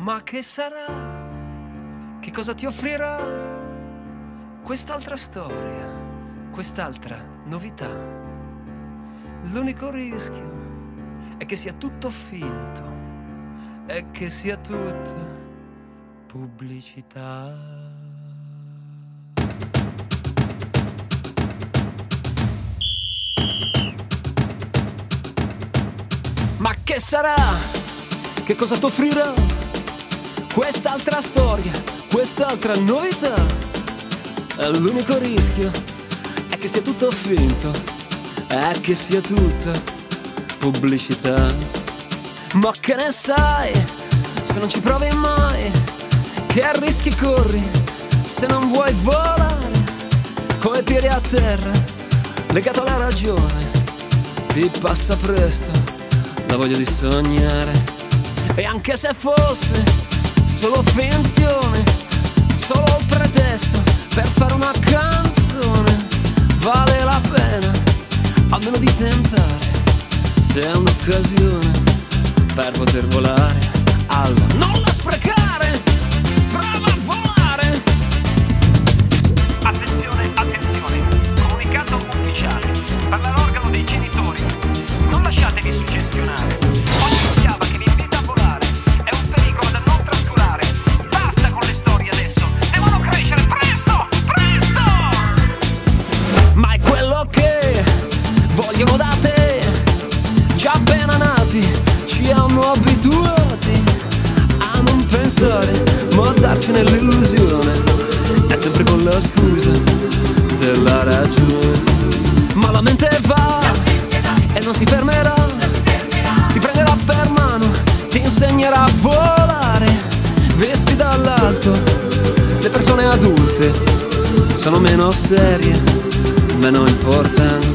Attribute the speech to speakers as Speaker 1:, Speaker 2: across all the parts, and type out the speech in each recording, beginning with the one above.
Speaker 1: Ma che sarà? Che cosa ti offrirà quest'altra storia, quest'altra novità? L'unico rischio è che sia tutto finto, è che sia tutta pubblicità. Ma che sarà? Che cosa ti offrirà quest'altra storia, quest'altra novità? L'unico rischio è che sia tutto finto, è che sia tutta pubblicità. Ma che ne sai, se non ci provi mai, che rischi corri se non vuoi volare? Coi piedi a terra, legato alla ragione, ti passa presto la voglia di sognare. E anche se fosse solo finzione, solo il pretesto per fare una canzone, vale la pena almeno di tentare, se è un'occasione per poter volare. Allora non la sprecare, prova a volare.
Speaker 2: Attenzione, attenzione, comunicato ufficiale per l'organo dei genitori: non lasciatevi suggestionare. Ogni schiava che vi invita a volare è un pericolo da non trascurare. Basta con le storie adesso, devono crescere presto, presto!
Speaker 1: Ma è quello che vogliono da te, già appena nati ci hanno abituati a non pensare, ma a darcene l'illusione, è sempre con la scusa della ragione. Ma la mente va e non si fermerà, ti prenderà per mano, ti insegnerà a volare. Visti dall'alto, le persone adulte sono meno serie, meno importanti.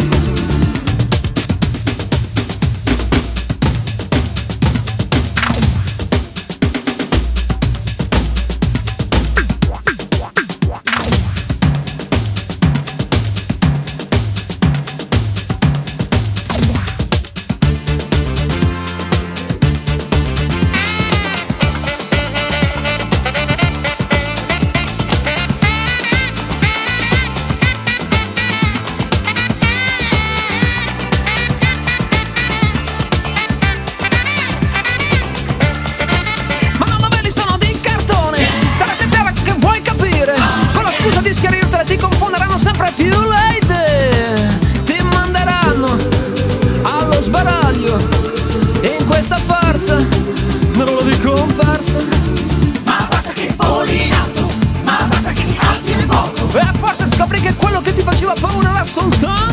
Speaker 1: Di schiarirtele ti confonderanno sempre più le idee, ti manderanno allo sbaraglio in questa farsa, me lo di comparsa.
Speaker 3: Ma basta che voli in alto, ma basta che ti alzi nel moto,
Speaker 1: E a forza scopri che quello che ti faceva paura era soltanto